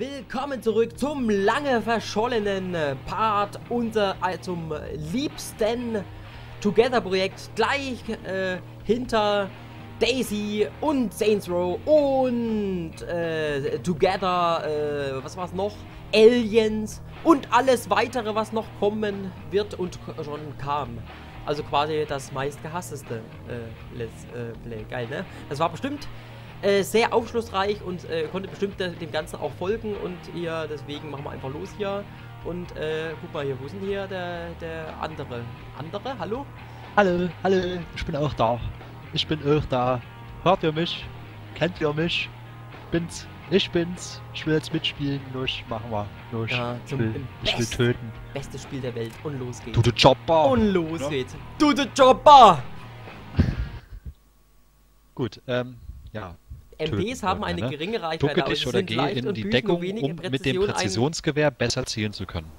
Willkommen zurück zum lange verschollenen Part zum liebsten Together-Projekt gleich hinter Daisy und Saints Row und Together, was war's noch? Aliens und alles weitere, was noch kommen wird und schon kam. Also quasi das meistgehassteste Let's Play. Geil, ne? Das war bestimmt sehr aufschlussreich und konnte bestimmt dem Ganzen auch folgen und hier, deswegen machen wir einfach los hier und guck mal hier, wo ist denn hier der andere? Andere? Hallo? Hallo, ich bin auch da. Ich bin auch da. Hört ihr mich? Kennt ihr mich? Ich bin's. Ich will jetzt mitspielen. Los, machen wir. Los. Ja, ich will töten. Bestes Spiel der Welt und los geht's. Du der Chopper! Und los geht's. Du der Chopper! Gut, ja. MPs haben eine geringe Reichweite, Ducke dich oder geh in die Deckung, um mit dem Präzisionsgewehr besser zielen zu können.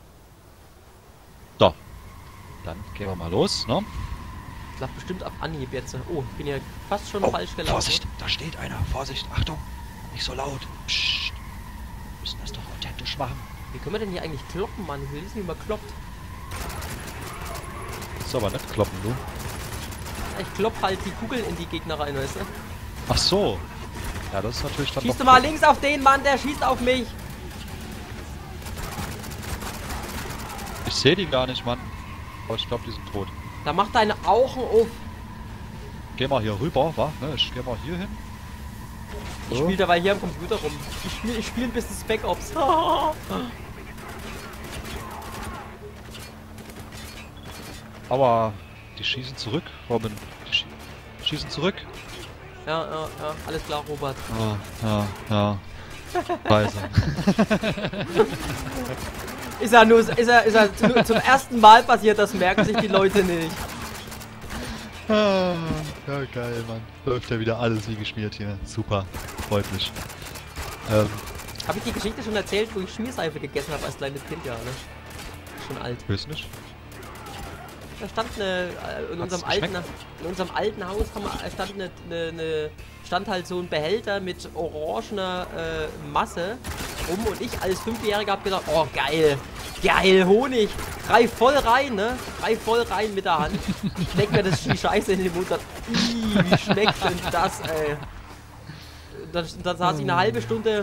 So. Dann gehen wir mal los, ne? Ich glaube bestimmt auf Anhieb jetzt. Oh, ich bin hier fast schon falsch gelaufen. Vorsicht, da steht einer. Vorsicht, Achtung. Nicht so laut. Psst. Wir müssen das doch authentisch machen. Wie können wir denn hier eigentlich kloppen, Mann? Ich will wissen, wie man kloppt. Das ist aber nicht kloppen, du. Ich klopp halt die Kugeln in die Gegner rein, weißt du? Ach so. Ja, das ist natürlich dann. Schießt du mal links auf den Mann, der schießt auf mich. Ich sehe die gar nicht, Mann. Aber ich glaube, die sind tot. Da macht deine Augen auf. Geh mal hier rüber, wa? Ne, ich geh mal hier hin. Ich spiele dabei hier am Computer rum. Ich spiel ein bisschen Spec Ops. Aber die schießen zurück, Robin. Die schießen zurück. Ja, alles klar, Robert. Ja. Scheiße. Ist ja nur zum ersten Mal passiert, das merken sich die Leute nicht. Ja, geil, Mann. Läuft ja wieder alles wie geschmiert hier. Super, freut mich. Habe ich die Geschichte schon erzählt, wo ich Schmierseife gegessen habe als kleines Kind? Ja, ne? Schon alt. Weiß nicht. Da stand in unserem alten Haus stand halt so ein Behälter mit orangener Masse rum und ich als 5-Jähriger hab gedacht, oh geil, Honig, greif voll rein, ne? Greif voll rein mit der Hand, steck mir die Scheiße in den Mund, wie schmeckt denn das, ey? Dann saß ich eine halbe Stunde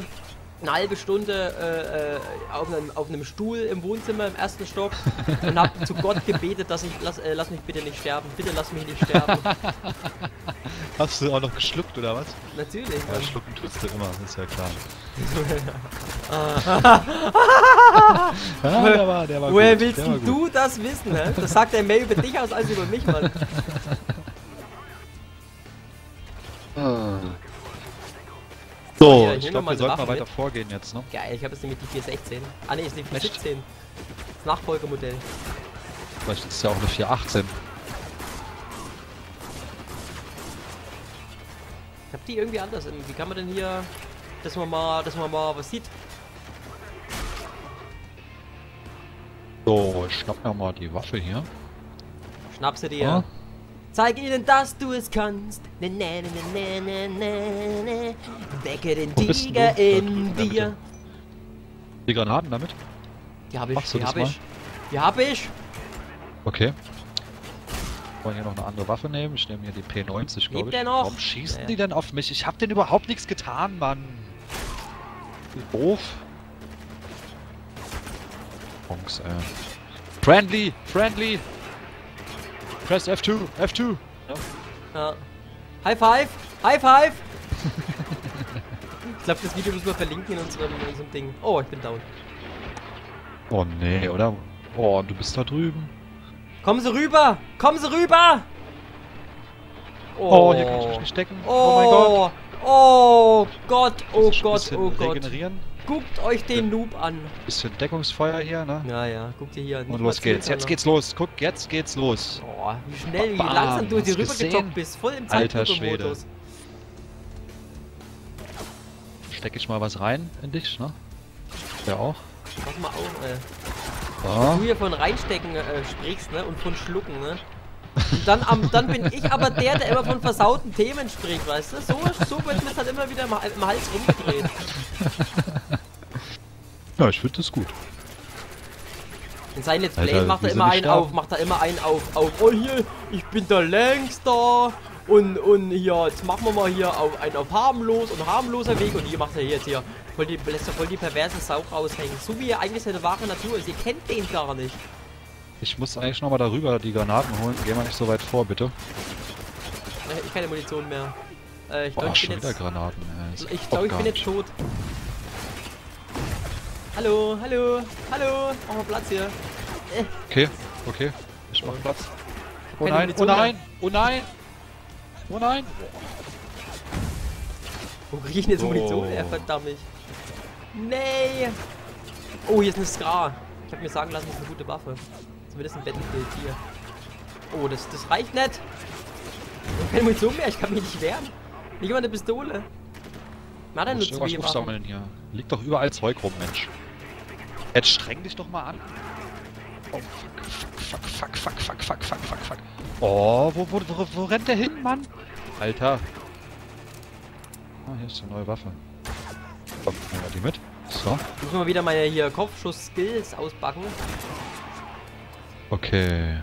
auf einem Stuhl im Wohnzimmer im ersten Stock und hab zu Gott gebetet, dass lass mich bitte nicht sterben. Bitte lass mich nicht sterben. Hast du auch noch geschluckt, oder was? Natürlich. Ja, schlucken tust du immer, das ist ja klar. Ja, der war Woher gut. willst du das wissen, ne? Das sagt er mehr über dich aus als über mich, Mann. So, ja, ich glaube, wir sollten mal weiter vorgehen jetzt, ne? Geil, ich habe jetzt nämlich die 416. Ah ne, ist die 417. Das Nachfolgemodell. Vielleicht ist es ja auch eine 418. Ich hab die irgendwie anders. Wie kann man denn hier, dass man mal was sieht? So, ich schnapp mir mal die Waffe hier. Schnapp sie dir. Ja. Zeig ihnen, dass du es kannst. Ne, ne, ne, ne, ne, ne, ne. Wecke den Tiger in dir. Die Granaten damit? Die habe ich. Machst du das mal? Die habe ich. Okay. Wollen hier noch eine andere Waffe nehmen? Ich nehme hier die P90, glaube ich. Der noch? Warum schießen die denn auf mich? Ich hab denn überhaupt nichts getan, Mann. Wie doof. Jungs, Friendly! Press F2! Ja. High five! High five! Ich glaube, das Video müssen wir verlinken in unserem Ding. Oh, ich bin down. Oh nee, oder? Oh, du bist da drüben. Kommen Sie rüber! Kommen Sie rüber! Oh, hier kann ich mich nicht stecken. Oh mein Gott! Oh Gott! Oh Gott! Oh Gott! Regenerieren. Guckt euch den Noob an. Bisschen Deckungsfeuer hier, ne? Ja, guckt ihr hier. Und los geht's. Jetzt geht's los. Guck, jetzt geht's los. Oh, wie schnell, wie langsam du hier rübergejoggt bist. Voll im Zeitlupe-Modus. Steck ich mal was rein in dich, ne? Ja auch. Mach mal auf, Ja. Wenn du hier von reinstecken sprichst, ne? Und von schlucken, ne? Und dann bin ich aber der immer von versauten Themen spricht, weißt du? So wird mir halt immer wieder im Hals rumgedreht. Ja, ich finde das gut. In seinem Let's Play Alter, macht er wir immer sind einen nicht auf, macht er immer einen auf, oh hier, ich bin der Längster und hier, jetzt machen wir mal hier einen auf harmlos und harmloser Weg und hier macht er jetzt hier, lässt er voll die perverse Sau raushängen, so wie er eigentlich seine wahre Natur ist, ihr kennt den gar nicht. Ich muss eigentlich nochmal darüber die Granaten holen, geh mal nicht so weit vor, bitte. Ich keine Munition mehr. Ich Boah, glaube, ich schon bin wieder jetzt, Granaten, ich glaube, ich bin jetzt tot. Hallo, hallo, hallo, mach mal Platz hier. Okay, okay, ich mach Platz. Oh keine nein, oh Munition mehr. nein, oh nein! Oh nein! Wo krieg ich denn jetzt Oh. Munition her, verdammt mich. Nee! Oh, hier ist eine Skra. Ich habe mir sagen lassen, das ist eine gute Waffe. Zumindest ein Battlefield hier. Oh, das reicht nicht. Ich hab keine Munition mehr, ich kann mich nicht wehren. Nicht mal eine Pistole. Man hat ja nur Was zwei rufst du Waffen. denn hier? Liegt doch überall Zeug rum, Mensch. Jetzt streng dich doch mal an. Oh, fuck, fuck, fuck, fuck, fuck, fuck, fuck, fuck. Oh, wo rennt der hin, Mann? Alter. Ah, hier ist eine neue Waffe. Komm, nehmen wir die mit. So. Ich muss mal wieder meine hier Kopfschuss-Skills auspacken. Okay.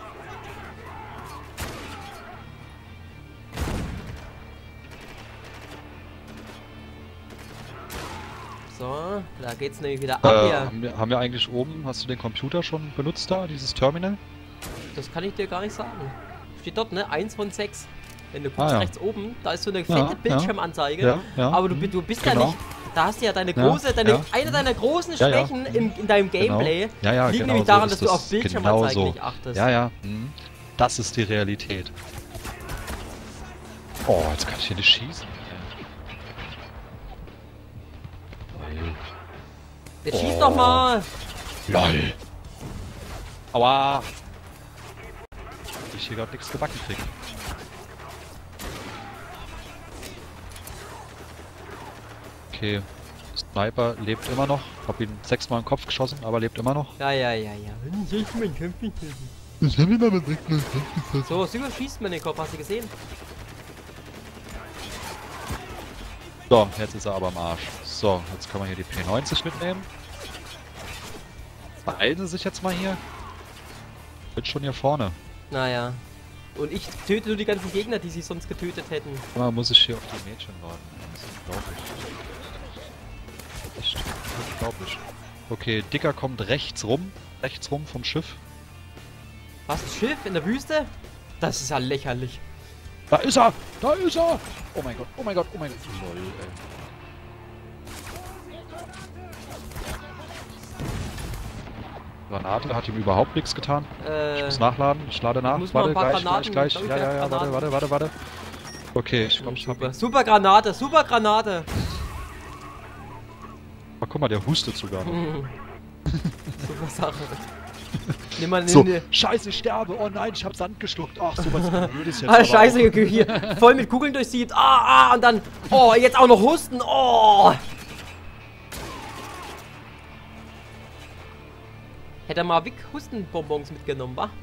So, da geht's nämlich wieder ab hier. Haben wir eigentlich oben, hast du den Computer schon benutzt da, dieses Terminal? Das kann ich dir gar nicht sagen. Steht dort, ne? 1 von 6. Wenn du guckst ja. rechts oben, da ist so eine Ja, fette ja. Bildschirmanzeige. Ja, ja. Aber du bist ja Genau. nicht. Da hast du ja deine Ja, große, ja. eine deiner großen Ja, ja. Schwächen in deinem Gameplay. Ja, ja, liegt genau nämlich so daran, ist dass du das. auf Bildschirmanzeigen Genau so. nicht achtest. Ja, ja. Das ist die Realität. Oh, jetzt kann ich hier nicht schießen. Jetzt schieß doch mal! LOL. Aua. Ich hier gerade nichts gebacken krieg. Okay. Sniper lebt immer noch. Hab ihn 6-mal in den Kopf geschossen, aber lebt immer noch. Ja. So, Süber schießt mir den Kopf, hast du gesehen? So, jetzt ist er aber am Arsch. So, jetzt kann man hier die P90 mitnehmen. Beeilen Sie sich jetzt mal hier. Bin schon hier vorne. Naja. Und ich töte nur die ganzen Gegner, die sie sonst getötet hätten. Mal muss ich hier auf die Mädchen warten. Das ist unglaublich. Echt unglaublich. Okay, Dicker kommt rechts rum vom Schiff. Was, ein Schiff in der Wüste? Das ist ja lächerlich. Da ist er! Da ist er! Oh mein Gott, oh mein Gott, oh mein Gott. Lol, ey. Granate hat ihm überhaupt nichts getan. Ich muss nachladen, ich lade nach. muss mal Warte, ein paar gleich, Granaten- gleich. glaub ich, Ja, ja, ja, Granaten. warte. Okay, ich glaube, ich hab ihn. Super Granate, super Granate. Oh, guck mal, der hustet sogar noch. Super Sache. Nimm mal So, ne. scheiße, ich sterbe. Oh nein, ich hab Sand geschluckt. Ach, sowas blödes jetzt. Ah, scheiße, hier voll mit Kugeln durchsiebt. Und dann, oh, jetzt auch noch husten. Oh. Hätte er mal Wick Hustenbonbons mitgenommen, wa?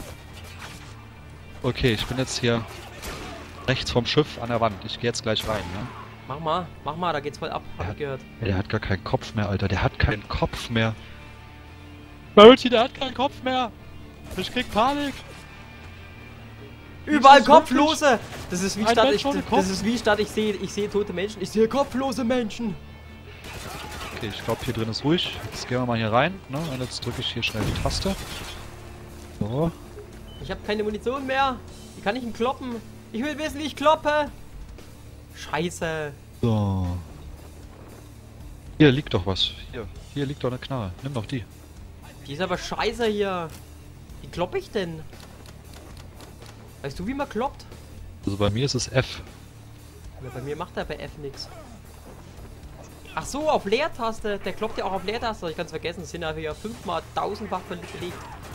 Okay, ich bin jetzt hier rechts vom Schiff an der Wand. Ich gehe jetzt gleich rein, ne? Mach mal, da geht's voll ab, hab ich gehört. Der hat gar keinen Kopf mehr, Alter. Der hat keinen Kopf mehr. Multi, der hat keinen Kopf mehr. Ich krieg Panik. Überall Ist das Kopflose! Das ist wie Ein statt Mensch ich, ohne Kopf? das ist wie statt ich sehe tote Menschen. Ich sehe kopflose Menschen. Okay, ich glaube, hier drin ist ruhig. Jetzt gehen wir mal hier rein, ne? Und jetzt drücke ich hier schnell die Taste. So. Ich habe keine Munition mehr. Wie kann ich ihn kloppen? Ich will wissen, wie ich kloppe. Scheiße. So. Hier liegt doch was. Hier liegt doch eine Knarre. Nimm doch die. Die ist aber scheiße hier. Wie kloppe ich denn? Weißt du, wie man kloppt? Also bei mir ist es F. Ja, bei mir macht er bei F nix. Ach so, auf Leertaste. Der kloppt ja auch auf Leertaste. Ich kann es vergessen. Es sind ja hier 5-mal 1000-fach belegt.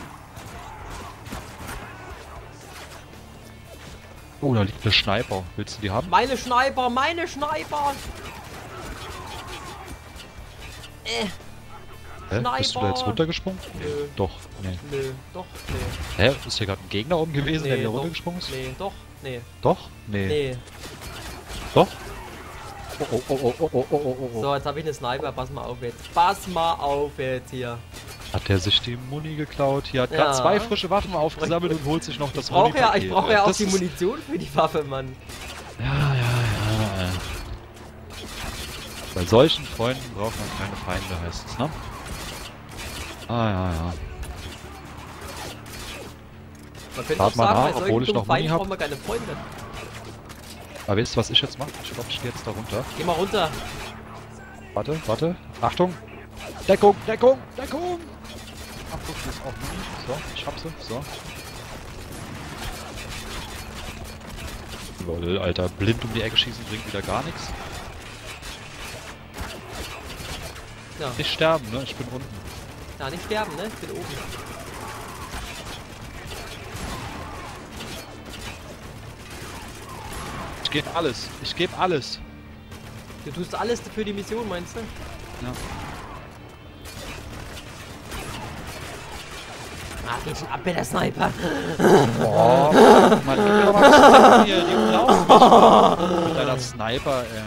Oh, da liegt eine Sniper. Willst du die haben? Meine Sniper, meine Sniper! Hä? Bist du da jetzt Sniper. runtergesprungen? Nö. Doch, nee. Nö, doch, nee. Hä? Ist hier gerade ein Gegner oben gewesen, der wieder doch, runtergesprungen ist? nee, doch, nee, Doch? Nee. nee. Doch? Oh. So, jetzt habe ich eine Sniper. Pass mal auf jetzt. Pass mal auf jetzt hier. Hat der sich die Muni geklaut? Hier hat Ja. gerade 2 frische Waffen aufgesammelt und holt sich noch das Ich Muni-Paket. brauche ja auch Das die ist- Munition für die Waffe, Mann. Ja. Bei solchen Freunden braucht man keine Feinde, heißt es, ne? Ja. Man könnte Wart auch mal sagen, nach, bei obwohl solchen ich dummen noch Muni Feinden hab. braucht man keine Freunde. Aber weißt du, was ich jetzt mache? Ich glaube, ich gehe jetzt da runter. Geh mal runter. Warte. Achtung! Deckung! Achtung, hier ist auch Muni. So, ich hab sie. So. Lol, Alter. Blind um die Ecke schießen bringt wieder gar nichts. Ja. Nicht sterben, ne? Ich bin unten. Ja, nicht sterben, ne? Ich bin oben. Ich gebe alles. Du tust alles für die Mission, meinst du? Ja. Ah, geht schon ab mit der Sniper. Oh, Mann, gib mir doch mal was hier, die umlaufen mich mit deiner Sniper, ey.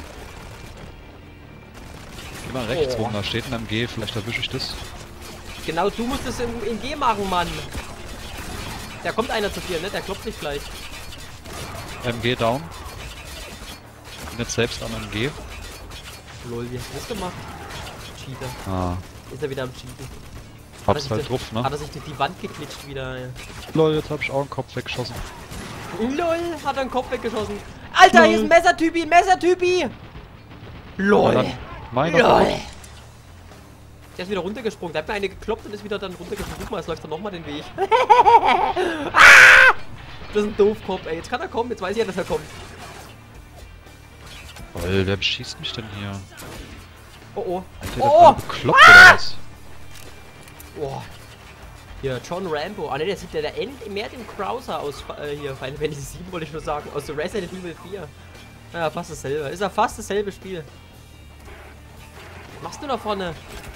Geh mal rechts rum, da steht ein MG, vielleicht erwische ich das. Genau, du musst es in G machen, Mann. Da kommt einer zu viel, ne? Der klopft nicht gleich. MG down. Bin jetzt selbst am MG. Lol, wie hast du das gemacht? Cheater. Ah, Ist er wieder am Cheaten. hab's halt drauf, ne? Hat er sich durch die Wand geklitscht wieder, ja. Lol, jetzt hab ich auch einen Kopf weggeschossen. LOL, hat er einen Kopf weggeschossen. Alter, hier ist ein Messertypi! LOL! Ja, dann mein LOL! Kopf. Der ist wieder runtergesprungen. Der hat mir eine gekloppt und ist wieder dann runtergesprungen. Guck mal, jetzt läuft er nochmal den Weg. Das ist ein Doofkopf, ey. Jetzt kann er kommen. Jetzt weiß ich ja, dass er kommt. Lol, wer beschießt mich denn hier? Oh oh. Alter, der Oh! bekloppt oder was? Oh. Hier, John Rambo. Ah ne, der sieht ja der mehr dem Krauser aus hier, Final Fantasy 7 wollte ich nur sagen. Aus The Resident Evil 4. Ja, fast dasselbe. Ist ja fast dasselbe Spiel. Was machst du da vorne?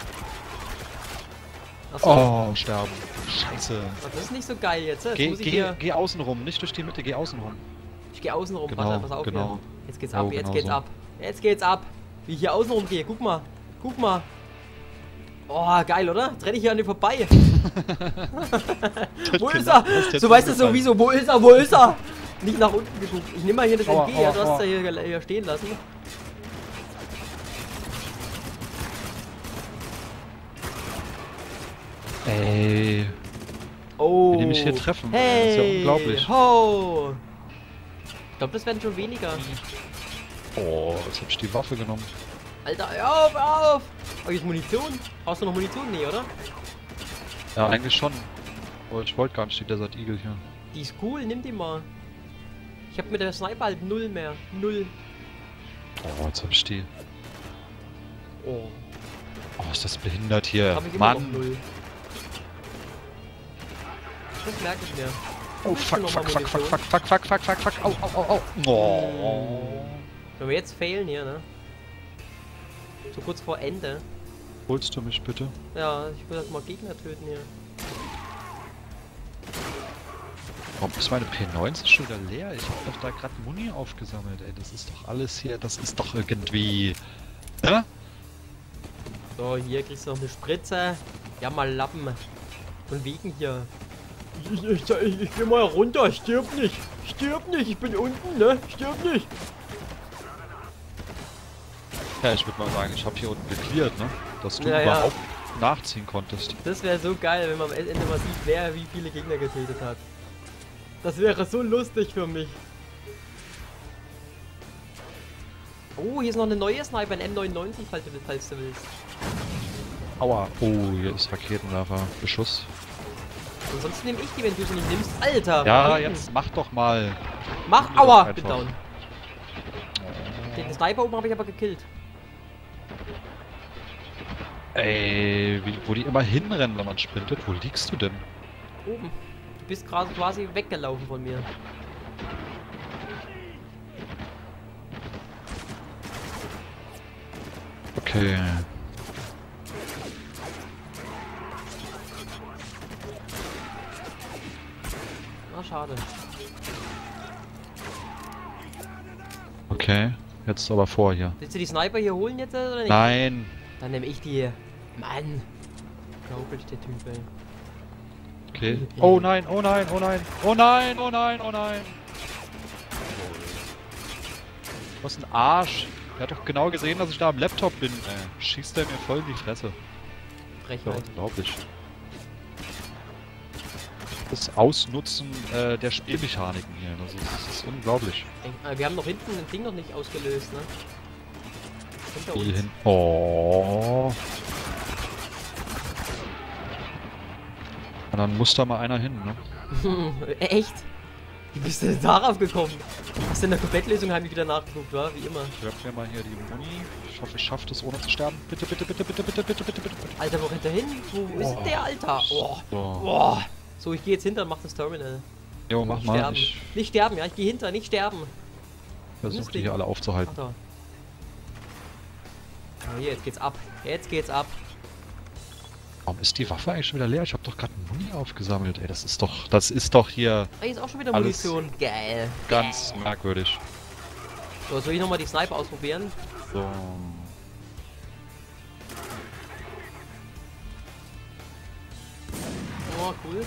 Achso. Oh, sterben. Scheiße. Das ist nicht so geil jetzt. Jetzt muss ich hier... Geh außen rum, nicht durch die Mitte, geh außen rum. Ich gehe außen rum. Genau, Warte, pass auf genau. hier. Jetzt geht's Oh, ab, jetzt genau geht's so. ab. Jetzt geht's ab. Wie ich hier außen rum gehe. Guck mal. Guck mal. Oh, geil, oder? Jetzt renne ich hier an dir vorbei. Wo ist er? So weißt du sowieso, wo ist er? Wo ist er? Nicht nach unten geguckt. Ich nehme mal hier das Aua, MG, ja, aua, du hast aua. es ja hier stehen lassen. Ey, Oh. wie die mich hier treffen. Hey. Das ist ja unglaublich. Ho. Ich glaube, das werden schon weniger. Oh, jetzt hab ich die Waffe genommen. Alter, hör auf! Oh, hier ist Munition. Brauchst du noch Munition? Nee, oder? Ja, eigentlich schon. Aber ich wollte gar nicht die Desert Eagle hier. Die ist cool, nimm die mal. Ich hab mit der Sniper halt 0 mehr. 0. Oh, jetzt hab ich die. Oh. Oh, ist das behindert hier. Hab ich immer noch Mann. 0. Das merke ich mir. Oh, Willst du fuck, noch mal fuck, fuck, fuck, Munition? fuck, fuck, fuck, fuck, fuck, fuck. Au, au, au, au. Oh. Wenn wir jetzt failen hier, ne? So kurz vor Ende. Holst du mich bitte? Ja, ich will halt mal Gegner töten hier. Warum ist meine P90 schon wieder leer? Ich hab doch da gerade Muni aufgesammelt, ey. Das ist doch alles hier, das ist doch irgendwie... Hä? So, hier kriegst du noch eine Spritze. Ja, mal Lappen. Von wegen hier. Ich geh mal runter, stirb nicht, ich bin unten, ne? Stirb nicht. Ja, ich würde mal sagen, ich habe hier unten geklärt, ne? Dass du Ja, ja. überhaupt nachziehen konntest. Das wäre so geil, wenn man am Ende mal sieht, wer wie viele Gegner getötet hat. Das wäre so lustig für mich. Oh, hier ist noch eine neue Sniper, ein M99, falls du willst. Aua. Oh, hier ist Raketenwerfer. Beschuss. Ansonsten nehme ich die, wenn du sie nicht nimmst. Alter! Ja, Mann. jetzt mach doch mal. Mach! Nimm doch Aua! einfach. Bin down. Den Sniper oben habe ich aber gekillt. Ey, wo die immer hinrennen, wenn man sprintet. Wo liegst du denn? Oben. Du bist gerade quasi weggelaufen von mir. Okay. Ah, schade. Okay. jetzt aber vor hier. Willst du die Sniper hier holen jetzt oder nicht? Nein. Dann nehme ich die. Mann. Glaublich der Typ, ey. Okay. Oh nein, oh nein, oh nein. Oh nein, oh nein, oh nein. Was ein Arsch. Er hat doch genau gesehen, dass ich da am Laptop bin. Schießt er mir voll in die Fresse. Ja, Frechheit. unglaublich. Das Ausnutzen der Spielmechaniken hier. Also, das ist unglaublich. Wir haben noch hinten ein Ding noch nicht ausgelöst, ne? Hinter Hier uns. hin. Oh. Und dann muss da mal einer hin, ne? Echt? Wie bist du denn darauf gekommen? Hast du in der Komplettlösung heimlich wieder nachgeguckt, wa? Wie immer. Ich werfe mir mal hier die Muni. Ich hoffe, ich schaffe das ohne zu sterben. Bitte, bitte, bitte, bitte, bitte, bitte, bitte, bitte. Alter, wo rennt der hin? Wo ist denn der, Alter? Oh. So. Oh. So, ich gehe jetzt hinter und mach das Terminal. Jo, mach Nicht mal. sterben. Ich Nicht sterben, ja, ich gehe hinter, nicht sterben. versuche die hier alle Ach aufzuhalten. da. Oh, hier, jetzt geht's ab. Jetzt geht's ab. Warum ist die Waffe eigentlich schon wieder leer? Ich habe doch gerade Muni aufgesammelt. Ey, das ist doch hier Ah, hier ist auch schon wieder Alles Munition. Geil. ganz merkwürdig. So, soll ich nochmal die Sniper ausprobieren? So. Oh, cool.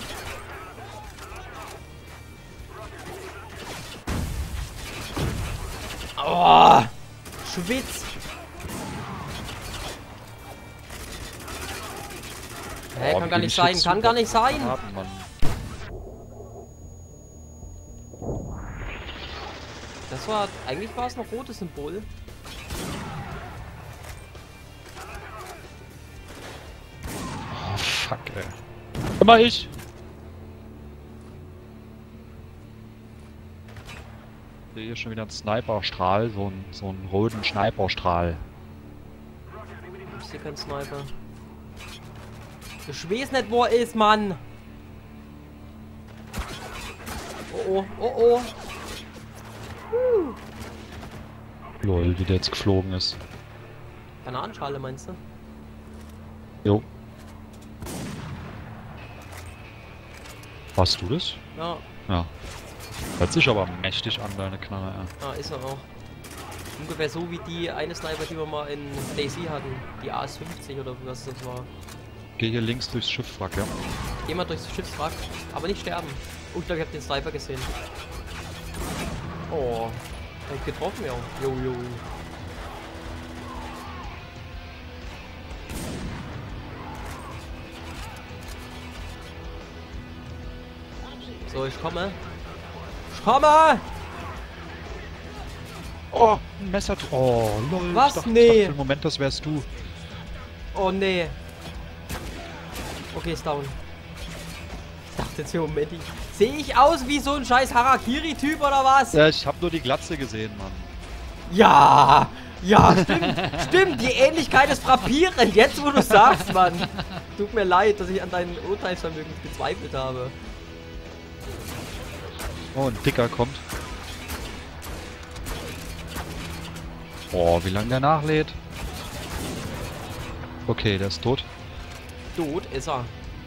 Oh, Schwitz. Hä, Oh, kann wie gar die nicht sein, Schützen kann gar nicht sein. haben, Mann. Das war, eigentlich war es noch rotes Symbol. Oh, fuck, ey. Immer ich! Ich sehe hier schon wieder einen Sniperstrahl, so einen roten Sniperstrahl. Ich sehe keinen Sniper. Ich weiß nicht, wo er ist, Mann. Oh, oh, oh, oh. Lol, wie der jetzt geflogen ist. Bananenschale, meinst du? Jo. Warst du das? Ja, Ja. Hört sich aber mächtig an, deine Knarre, ja. ist er auch. Ungefähr so wie die eine Sniper, die wir mal in Daisy hatten. Die AS-50 oder was das war. Geh hier links durchs Schiffwrack, ja. Geh mal durchs Schiffswrack, aber nicht sterben. Oh, ich glaube, ich habe den Sniper gesehen. Oh, hab ich getroffen, ja. Jo, jo. So, ich komme. Ich komme! Oh, ein Messer. Oh, lol. Was? Ich dachte Nee. für einen Moment, das wärst du. Oh, nee. Okay, ist down. Ich dachte jetzt hier, Moment, sehe ich aus wie so ein scheiß Harakiri-Typ oder was? Ja, ich hab nur die Glatze gesehen, Mann. Ja! Ja, stimmt, stimmt, die Ähnlichkeit ist frappierend, jetzt wo du sagst, Mann. Tut mir leid, dass ich an deinem Urteilsvermögen gezweifelt habe. Oh, ein Dicker kommt. Oh, wie lange der nachlädt. Okay, der ist tot. Tot ist er.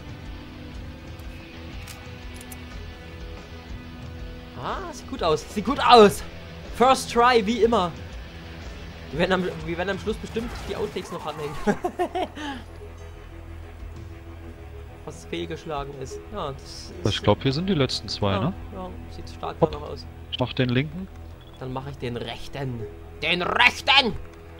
Ah, sieht gut aus, sieht gut aus. First try, wie immer. Wir werden am Schluss bestimmt die Outtakes noch anhängen. Was fehlgeschlagen ist. Ja, das ist Ich glaube, hier sind die letzten zwei, ja, ne? ja, sieht stark Hopp. danach aus. Ich mach den linken. Dann mache ich den rechten. Den rechten!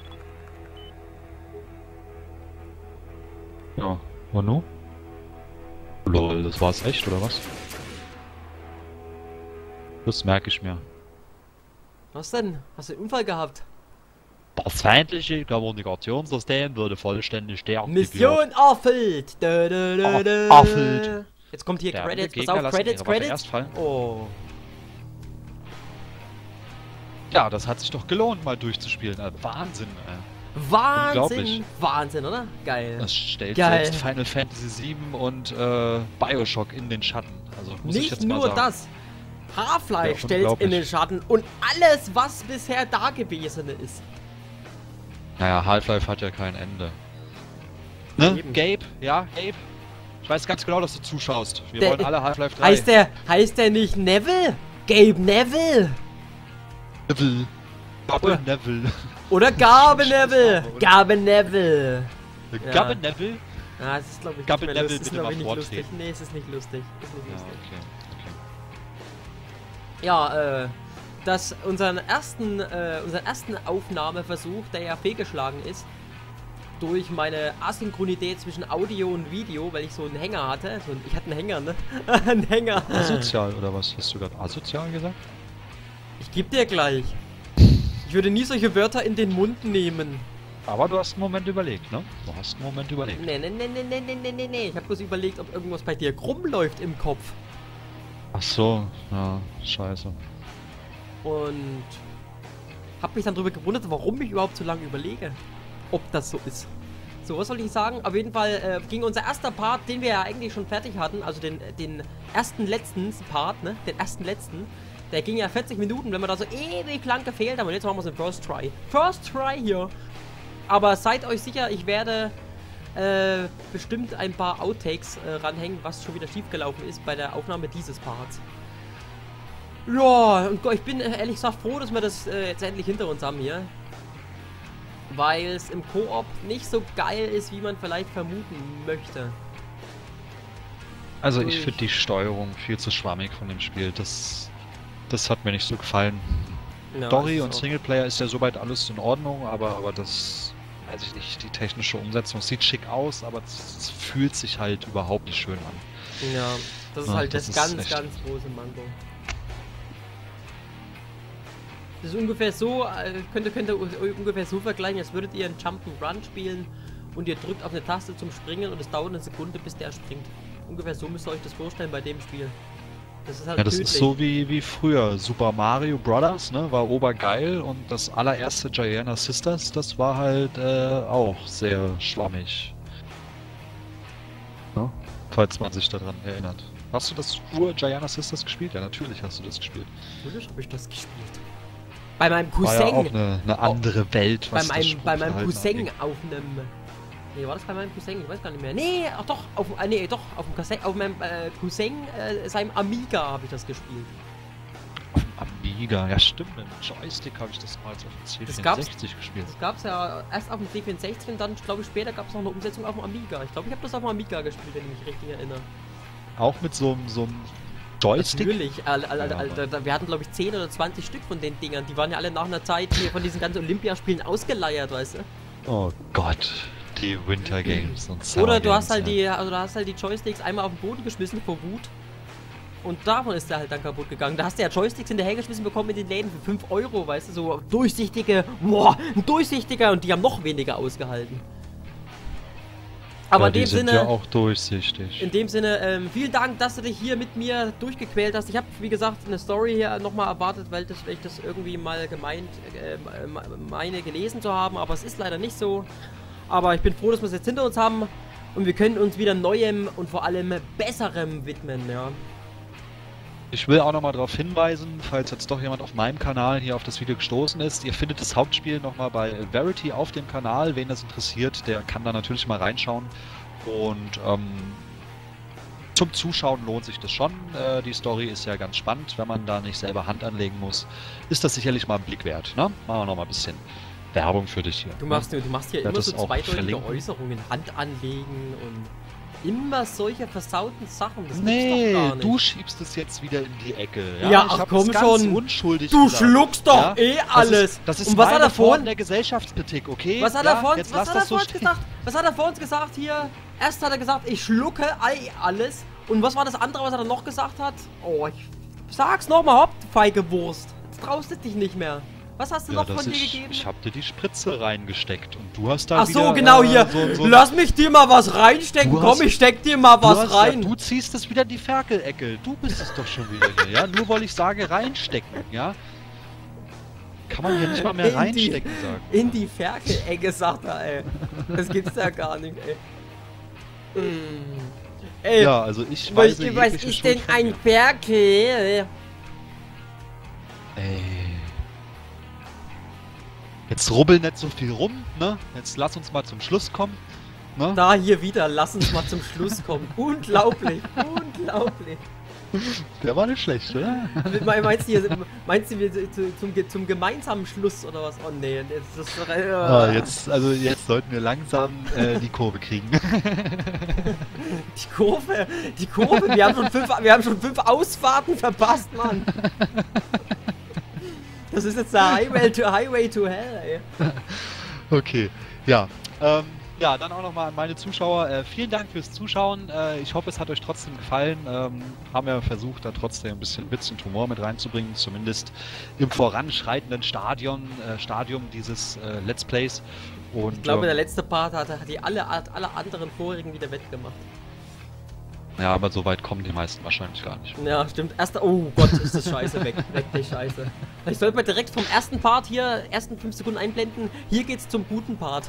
Ja. Und nu? Lol, das war's echt, oder was? Das merke ich mir. Was denn? Hast du einen Unfall gehabt? Das feindliche Kommunikationssystem wurde vollständig deaktiviert. Mission erfüllt! Dö, dö, dö, dö. Erfüllt. Jetzt kommt hier Sterbende Credits, pass Gegner auf, lassen Credits, ihre Waffe Credits. erst fallen. Oh. Ja, das hat sich doch gelohnt, mal durchzuspielen. Wahnsinn, ey. Wahnsinn! Unglaublich. Wahnsinn, oder? Geil. Das stellt Geil. selbst Final Fantasy VII und Bioshock in den Schatten. Also muss ich Nicht jetzt mal nur sagen. das. Half-Life Ja, stellt in unglaublich. den Schatten und alles, was bisher Dagewesene ist. Naja, Half-Life hat ja kein Ende. Ne? Eben. Gabe? Ja, Gabe? Ich weiß ganz genau, dass du zuschaust. Wir Der- wollen alle Half-Life 3. Heißt der nicht Neville? Gabe Neville? Neville. Gabbe Neville. Oder Gabe Neville. Gabe Neville. Gabe Neville? Ah, das ist glaube ich Gabe nicht mehr Neville, lustig. bitte mal Nicht lustig. vortreten. Nee, es ist nicht lustig. Ist nicht lustig. Okay. Ja, dass unseren ersten Aufnahmeversuch, der ja fehlgeschlagen ist, durch meine Asynchronität zwischen Audio und Video, weil ich so einen Hänger hatte. Ich hatte einen Hänger, ne? Einen Hänger. Asozial oder was? Hast du gerade asozial gesagt? Ich geb dir gleich. Ich würde nie solche Wörter in den Mund nehmen. Aber du hast einen Moment überlegt, ne? Du hast einen Moment überlegt. Nee. Ich habe bloß überlegt, ob irgendwas bei dir krumm läuft im Kopf. Ach so, ja, scheiße. Und hab mich dann darüber gewundert, warum ich überhaupt so lange überlege, ob das so ist. So, was soll ich sagen? Auf jeden Fall ging unser erster Part, den wir ja eigentlich schon fertig hatten, also den ersten letzten Part, ne? Den ersten letzten. Der ging ja 40 Minuten, wenn wir da so ewig lang gefehlt haben. Und jetzt machen wir es im First Try. First Try hier. Aber seid euch sicher, ich werde bestimmt ein paar Outtakes ranhängen, was schon wieder schiefgelaufen ist bei der Aufnahme dieses Parts. Ja, und ich bin ehrlich gesagt froh, dass wir das jetzt endlich hinter uns haben hier. Weil es im Koop nicht so geil ist, wie man vielleicht vermuten möchte. Also ich finde die Steuerung viel zu schwammig von dem Spiel. Das hat mir nicht so gefallen. Ja, Story und Singleplayer ist ja soweit alles in Ordnung, aber das, weiß ich nicht, die technische Umsetzung sieht schick aus, aber es fühlt sich halt überhaupt nicht schön an. Ja, das ist Ja, halt das das ist ganz, echt ganz große Manko. Das ist ungefähr so, könnt ihr ungefähr so vergleichen, als würdet ihr einen Jump'n'Run spielen und ihr drückt auf eine Taste zum Springen und es dauert eine Sekunde, bis der springt. Ungefähr so müsst ihr euch das vorstellen bei dem Spiel. Das ist halt Ja, das tödlich. ist so wie früher. Super Mario Brothers, ne, war obergeil und das allererste Giana Sisters, das war halt auch sehr schwammig. Ne? Falls man sich daran erinnert. Hast du das Giana Sisters gespielt? Ja, natürlich hast du das gespielt. Natürlich habe ich das gespielt. Bei meinem War ja auch Cousin. eine andere Welt, Bei was das meinem Spielverhalten Cousin angeht. auf einem. Nee, war das bei meinem Cousin? Ich weiß gar nicht mehr. Nee, ach doch, auf meinem Cousin, seinem Amiga habe ich das gespielt. Amiga, ja stimmt, mit dem Joystick habe ich das mal auf dem C64 gespielt. Das gab es ja erst auf dem C64 und dann, glaube ich, später gab es noch eine Umsetzung auf dem Amiga. Ich glaube, ich habe das auf dem Amiga gespielt, wenn ich mich richtig erinnere. Auch mit so einem Joystick? Natürlich, wir hatten, glaube ich, 10 oder 20 Stück von den Dingern. Die waren ja alle nach einer Zeit hier von diesen ganzen Olympiaspielen ausgeleiert, weißt du? Oh Gott, die Winter Games und Summer Oder du Games, hast halt ja. die Joysticks einmal auf den Boden geschmissen vor Wut. Und davon ist der halt dann kaputt gegangen. Da hast du ja Joysticks hinterhergeschmissen bekommen in den Läden für 5 Euro, weißt du, so durchsichtige, ein durchsichtiger, und die haben noch weniger ausgehalten. Aber Ja, in dem die sind Sinne, ja auch durchsichtig. in dem Sinne, vielen Dank, dass du dich hier mit mir durchgequält hast. Ich habe, wie gesagt, eine Story hier nochmal erwartet, weil ich das irgendwie mal meine gelesen zu haben, aber es ist leider nicht so. Aber ich bin froh, dass wir es jetzt hinter uns haben und wir können uns wieder Neuem und vor allem Besserem widmen, ja. Ich will auch nochmal darauf hinweisen, falls jetzt doch jemand auf meinem Kanal hier auf das Video gestoßen ist, ihr findet das Hauptspiel nochmal bei Verity auf dem Kanal. Wen das interessiert, der kann da natürlich mal reinschauen. Und zum Zuschauen lohnt sich das schon. Die Story ist ja ganz spannend, wenn man da nicht selber Hand anlegen muss. Ist das sicherlich mal ein Blick wert, ne? Machen wir nochmal ein bisschen Werbung für dich hier. Du machst hier immer das so auch zweideutige verlinken. Äußerungen, Hand anlegen und immer solche versauten Sachen. Das gibt's Nee, doch gar nicht. du schiebst es jetzt wieder in die Ecke. Ja, ich ach hab komm das ganz schon. unschuldig Du gesagt. schluckst doch alles. Das ist Und was hat meine er vorhin- Form der Gesellschaftskritik, okay? Was hat er vor uns, jetzt was lass hat er das so vor uns stehen. gesagt? Was hat er vor uns gesagt hier? Erst hat er gesagt, ich schlucke alles. Und was war das andere, was er dann noch gesagt hat? Oh, ich sag's nochmal, hopp, feige Wurst. Jetzt traust du dich nicht mehr. Was hast du noch von dir gegeben? Ich hab dir die Spritze reingesteckt und du hast da Ach wieder, so, genau hier. so Lass mich dir mal was reinstecken. Du Komm, hast- ich steck dir mal was rein. Du ziehst es wieder in die Ferkelecke. Du bist es doch schon wieder hier, ja? Nur weil ich sage reinstecken, ja? Kann man hier nicht mal mehr In die- reinstecken sagen. In die Ferkelecke, sagt er, ey. Das gibt's ja gar nicht, ey. Ey, Ja, also ich was weise was jegliche ist Schuld denn von ein mir. Ferkel? Ey. Jetzt rubbel nicht so viel rum, ne? Jetzt lass uns mal zum Schluss kommen, ne? Da hier wieder, lass uns mal zum Schluss kommen. Unglaublich, unglaublich. Der war nicht schlecht, oder? Meinst du wir zum gemeinsamen Schluss oder was? Oh nee, Jetzt sollten wir langsam die Kurve kriegen. Die Kurve, wir haben schon fünf Ausfahrten verpasst, Mann. Das ist jetzt der Highway to Hell, ey. Okay, ja. Ja, dann auch nochmal an meine Zuschauer. Vielen Dank fürs Zuschauen. Ich hoffe, es hat euch trotzdem gefallen. Haben wir versucht, da trotzdem ein bisschen Witz und Humor mit reinzubringen. Zumindest im voranschreitenden Stadium dieses Let's Plays. Und, ich glaube, der letzte Part hat die alle anderen vorigen wieder wettgemacht. Ja, aber so weit kommen die meisten wahrscheinlich gar nicht. Ja, stimmt. Oh Gott, ist das scheiße. Weg die Scheiße. Vielleicht sollte man direkt vom ersten Part hier, ersten 5 Sekunden einblenden. Hier geht's zum guten Part.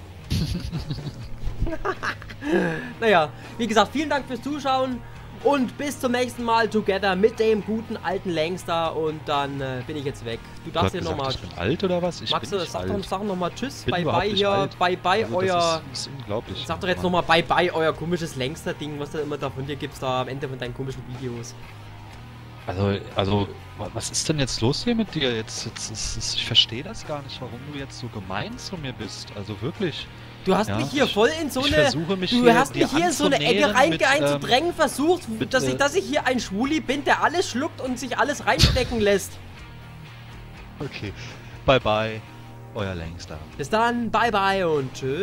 Naja, wie gesagt, vielen Dank fürs Zuschauen und bis zum nächsten Mal together mit dem guten alten Langster und dann bin ich jetzt weg. Du darfst hier nochmal... Ich bin alt oder was? Max, sag nochmal Tschüss, bin bye hier, bye also euer... Das ist unglaublich. Sag doch jetzt nochmal bye euer komisches Langster-Ding, was du immer da von dir gibst, da am Ende von deinen komischen Videos. Also, was ist denn jetzt los hier mit dir? Ich verstehe das gar nicht, warum du jetzt so gemein zu mir bist. Also wirklich. Du hast mich hier voll in so eine... Du hast mich hier in so eine Ecke einzudrängen versucht, dass ich hier ein Schwuli bin, der alles schluckt und sich alles reinstecken lässt. Okay. Bye bye. Euer Langster. Bis dann, bye bye und tschüss.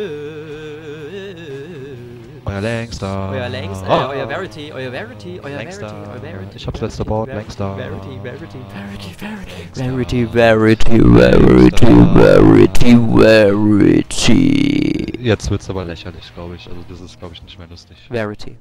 Euer Langster. Euer Verity. Ich hab's letzte Wort, Langster. Verity. Jetzt wird's aber lächerlich, glaube ich. Also das ist, glaube ich, nicht mehr lustig. Verity.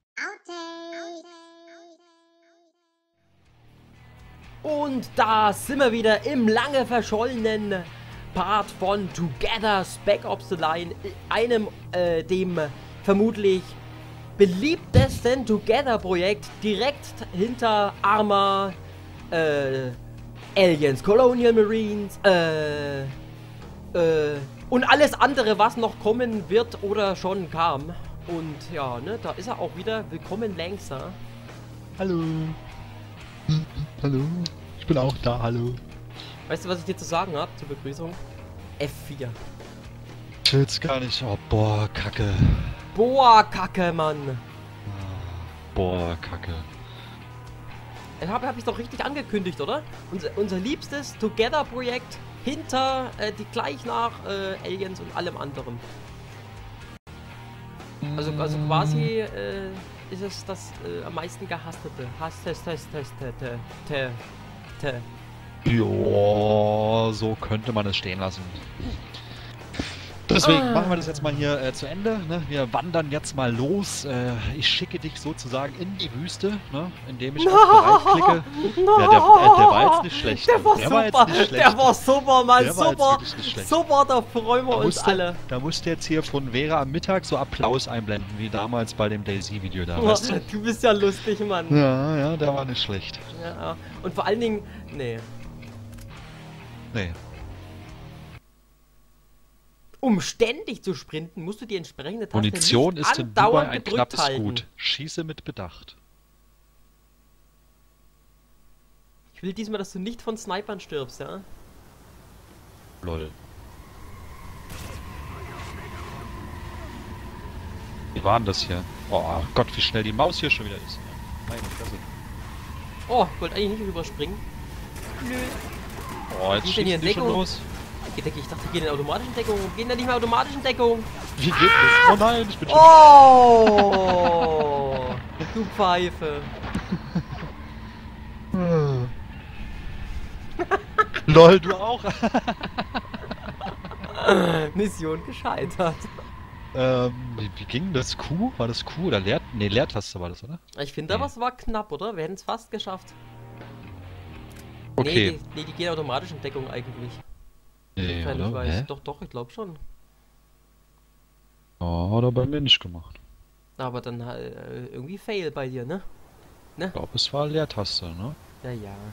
Und da sind wir wieder im lange verschollenen Part von Together Spec Ops The Line, einem dem vermutlich beliebtesten Together-Projekt direkt hinter Arma, Aliens, Colonial Marines, und alles andere, was noch kommen wird oder schon kam. Und ja, ne, da ist er auch wieder. Willkommen, Langster. Hallo. Hallo. Ich bin auch da, hallo. Weißt du, was ich dir zu sagen habe zur Begrüßung? F4. Ich will's gar nicht. Oh, boah, Kacke. Boah, Kacke, Mann. Boah, Kacke. Hab ich doch richtig angekündigt, oder? Unser liebstes Together-Projekt hinter, gleich nach Aliens und allem anderen. Also quasi ist es das am meisten gehasstete. Jo, so könnte man es stehen lassen. Deswegen machen wir das jetzt mal hier zu Ende. Ne? Wir wandern jetzt mal los. Ich schicke dich sozusagen in die Wüste, ne? Indem ich auf bereit klicke. Ja, der war jetzt nicht schlecht. Der war super, Mann. Super, da freuen wir uns alle. Da musst du jetzt hier von Vera am Mittag so Applaus einblenden, wie damals bei dem Daisy-Video da. Weißt du? Du bist ja lustig, Mann. Ja, der war nicht schlecht. Ja, und vor allen Dingen, nee. Um ständig zu sprinten, musst du die entsprechende Taste Munition ist in Dubai ein knappes Gut. Schieße mit Bedacht. Ich will diesmal, dass du nicht von Snipern stirbst, ja? Lol. Wie war denn das hier? Oh Gott, wie schnell die Maus hier schon wieder ist. Meine Fresse. Oh, ich wollte eigentlich nicht überspringen. Nö. Oh, jetzt schießen die schon los. Ich dachte, die gehen in automatischen Deckung. Gehen da nicht mehr automatisch in Deckung. Wie geht das? Oh nein, ich bin schon... Oh! Du Pfeife. Lol, du auch? Mission gescheitert. Wie ging das? Q? War das Q oder Leer... Ne, Leertaste war das, oder? Ich finde, aber es war knapp, oder? Wir hätten es fast geschafft. Okay. Nee, die gehen automatisch in Deckung eigentlich. Nee, oder? Ich weiß. Hä? Doch, ich glaube schon. Oh, hat er bei mir nicht gemacht. Aber dann irgendwie Fail bei dir, ne? Ich glaube, es war Leertaste, ne? Ja.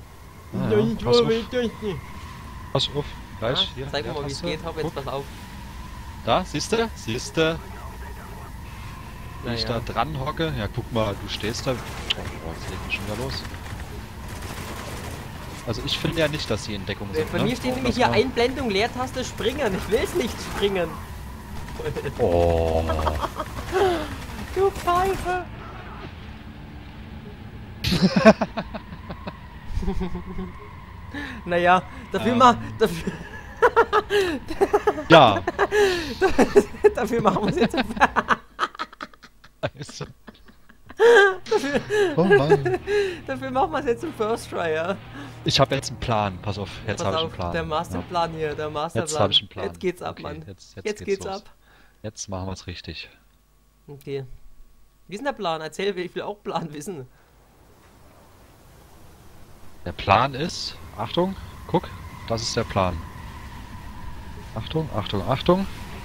Pass auf. Gleich. Hier, zeig mir mal, wie es geht. Hab jetzt, pass auf. Da, siehste? Wie ich da dran hocke. Ja, guck mal, du stehst da. Oh, jetzt legen wir schon wieder los. Also ich finde ja nicht, dass sie in Deckung sind. Bei mir steht nämlich hier Einblendung, Leertaste, springen. Ich will es nicht springen. Oh. Du Pfeife. Naja, dafür mal... Dafür ja. Dafür machen wir es jetzt... Oh Mann. Dafür machen wir es jetzt im First Try, ja. Ich habe jetzt einen Plan. Pass auf, jetzt habe ich einen Plan. Der Masterplan hier, der Masterplan. Jetzt habe ich einen Plan. Jetzt geht's ab, okay, Mann. Jetzt geht's los. ab. Jetzt machen wir es richtig. Okay. Wie ist denn der Plan? Erzähl, ich will auch Plan wissen. Der Plan ist... Achtung, guck, das ist der Plan. Achtung, Achtung, Achtung.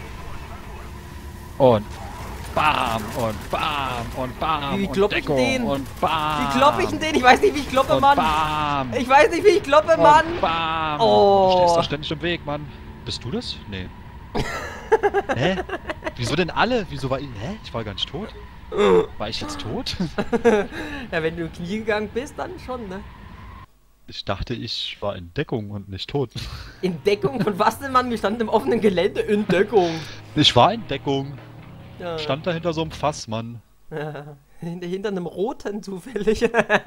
Und... Bam und bam und bam Wie und klopp ich Deckung den? und bam. Wie klopp ich denn den? Ich weiß nicht, wie ich kloppe, und Mann. Bam. Ich weiß nicht, wie ich kloppe, Mann. Und bam. Oh. Du stehst da ständig im Weg, Mann. Bist du das? Nee. Hä? Wieso denn alle? Wieso war ich... Hä? Ich war gar nicht tot. War ich jetzt tot? Ja, wenn du in Knie gegangen bist, dann schon, ne? Ich dachte, ich war in Deckung und nicht tot. In Deckung? Von was denn, Mann? Wir standen im offenen Gelände. In Deckung. Ich war in Deckung. Ja. Stand da hinter so einem Fass, Mann. Ja. Hinter einem roten zufällig.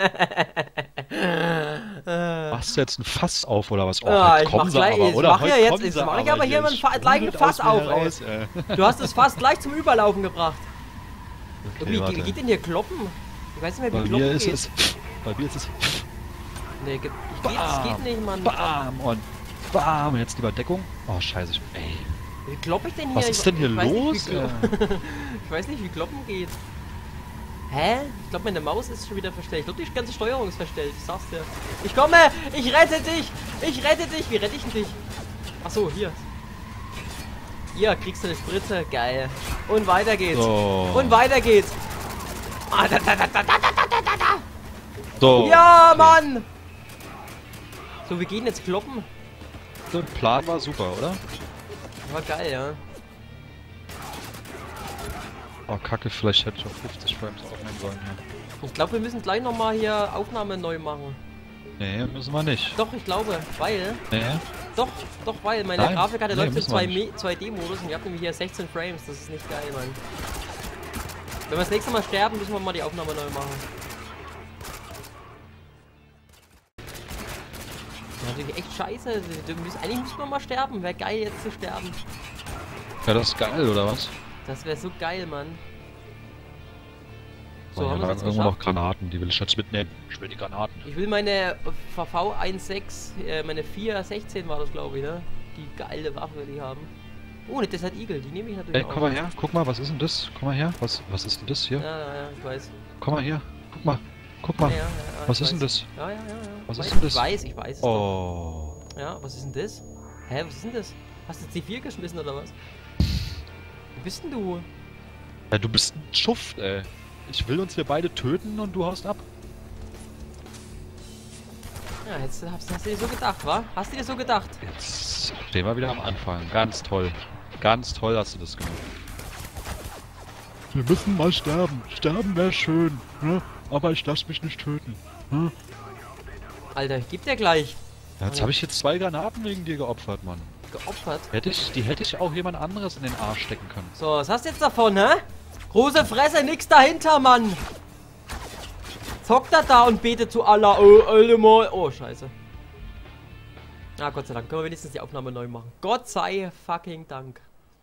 Machst du jetzt ein Fass auf oder was? Oh, ja, ich mach gleich, aber, oder? Jetzt mache ich aber hier mal gleich ein Fass auf. Raus, du hast das Fass gleich zum Überlaufen gebracht. Okay, wie geht denn hier kloppen? Ich weiß nicht mehr, wie bei kloppen mir geht. ist es. Bei mir ist es. Nee, das geht nicht, Mann. Bam und bam. Und jetzt lieber Deckung. Oh, scheiße. Ey. Wie kloppe ich denn hier? Was ist denn hier los? Ich weiß nicht, wie kloppen geht. Hä? Ich glaube, meine Maus ist schon wieder verstellt. Ich glaube, die ganze Steuerung ist verstellt. Ich sag's dir. Ich komme! Ich rette dich! Ich rette dich! Wie rette ich denn dich? Achso, hier. Hier, kriegst du eine Spritze. Geil. Und weiter geht's. So. Und weiter geht's. So. Ja, okay. Mann! So, wir gehen jetzt kloppen. Der Plan war super, oder? War geil, ja. Oh, Kacke, vielleicht hätte ich auf 50 Frames aufnehmen sollen. Ja. Ich glaube, wir müssen gleich nochmal hier Aufnahme neu machen. Nee, müssen wir nicht. Doch, ich glaube, weil... Nee. Doch, weil meine Nein, Grafikkarte läuft im müssen wir nicht. 2D-Modus und ich habe nämlich hier 16 Frames. Das ist nicht geil, Mann. Wenn wir das nächste Mal sterben, müssen wir mal die Aufnahme neu machen. Natürlich echt scheiße. Eigentlich müssen wir mal sterben. Wäre geil, jetzt zu sterben. Ja, das ist geil, oder was? Das wäre so geil, Mann. So, So, haben wir da es jetzt irgendwo noch geschafft. Granaten, die will ich jetzt mitnehmen. Ich will die Granaten. Ich will meine VV 1.6, meine 4.16 war das, glaube ich, ne? Die geile Waffe, die haben. Oh, eine Desert Eagle, die nehme ich natürlich Ey, auch. komm mal her, guck mal, was ist denn das? Komm mal her, was ist denn das hier? Ja, ich weiß. Komm mal her, guck mal. Ja, Was ich ist denn weiß. das? Ja. Was Ich ist weiß, denn das? Ich weiß es Oh. doch. Ja, was ist denn das? Hä, was ist denn das? Hast du C4 geschmissen oder was? Wo bist denn du? Ja, du bist ein Schuft, ey. Ich will uns hier beide töten und du haust ab. Ja, jetzt hast du dir so gedacht, wa? Hast du dir so gedacht? Jetzt stehen wir wieder am Anfang. Ganz toll. Ganz toll hast du das gemacht. Wir müssen mal sterben. Sterben wäre schön, ne? Aber ich lass mich nicht töten. Ne? Alter, ich geb dir gleich. Ja, jetzt habe ich jetzt 2 Granaten wegen dir geopfert, Mann. Geopfert. Die hätte ich auch jemand anderes in den Arsch stecken können. So, was hast du jetzt davon, hä? Große Fresse, nix dahinter, Mann. Zockt er da und betet zu Allah. Oh, allemal. Oh, scheiße. Na, Gott sei Dank. Können wir wenigstens die Aufnahme neu machen. Gott sei fucking Dank.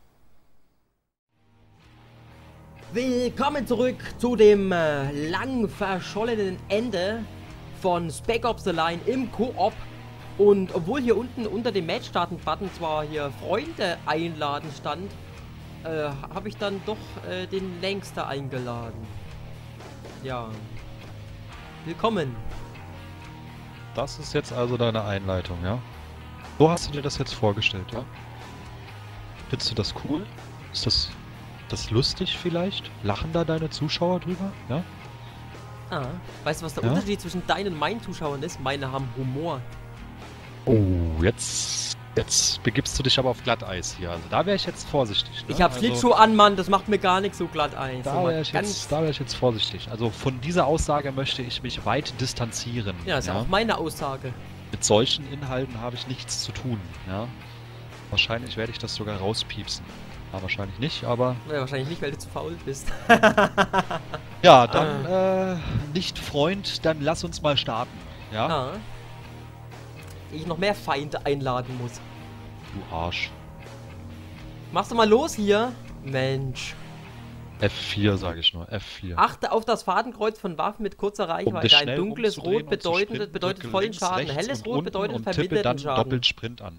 Willkommen zurück zu dem lang verschollenen Ende von Spec Ops The Line im Koop. Und obwohl hier unten unter dem Match-Starten-Button zwar hier Freunde einladen stand, habe ich dann doch den Längster eingeladen. Ja. Willkommen. Das ist jetzt also deine Einleitung, ja? So hast du dir das jetzt vorgestellt, ja? Findest du das cool? Ist das lustig vielleicht? Lachen da deine Zuschauer drüber, ja? Ah, weißt du, was der Ja? Unterschied zwischen deinen und meinen Zuschauern ist? Meine haben Humor. Oh, jetzt Jetzt begibst du dich aber auf Glatteis hier. Also da wäre ich jetzt vorsichtig. Ne? Ich hab Schlittschuh an, Mann. Das macht mir gar nicht so glatt ein. Da wäre ich jetzt vorsichtig. Also von dieser Aussage möchte ich mich weit distanzieren. Ja, ist ja auch meine Aussage. Mit solchen Inhalten habe ich nichts zu tun. Ja? Wahrscheinlich werde ich das sogar rauspiepsen. Ja, wahrscheinlich nicht, aber... Ja, wahrscheinlich nicht, weil du zu faul bist. Ja, dann, nicht Freund, dann lass uns mal starten. Ja? Ah. Ich noch mehr Feinde einladen muss. Du Arsch. Machst du mal los hier? Mensch. F4 sage ich nur, F4. Achte auf das Fadenkreuz von Waffen mit kurzer Reichweite. Ein dunkles Rot bedeutet vollen Schaden. Helles Rot bedeutet verminderten Schaden. Doppelsprint an.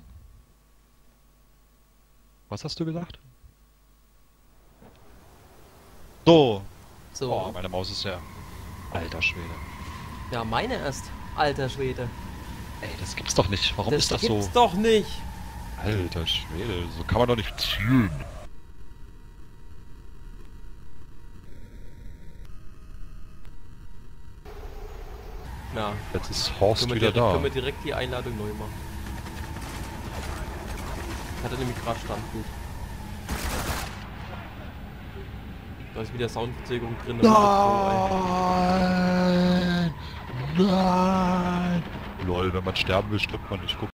Was hast du gesagt? So. So. Oh, meine Maus ist ja... Alter Schwede. Ja, meine erst. Alter Schwede. Ey, das gibt's doch nicht. Warum ist das so? Das gibt's doch nicht. Alter Schwede, so kann man doch nicht zielen. Ja. Jetzt ist Horst wieder da. Können wir direkt die Einladung neu machen. Hat er nämlich gerade Standbild. Da ist wieder Soundverzögerung drin. Nein! Nein! Lol, wenn man sterben will, stirbt man nicht. Guck.